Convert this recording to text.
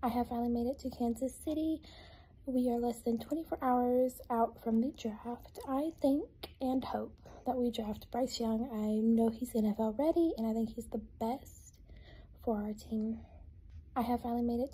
I have finally made it to Kansas City. We are less than 24 hours out from the draft. I think and hope that we draft Bryce Young. I know he's NFL ready, and I think he's the best for our team. I have finally made it to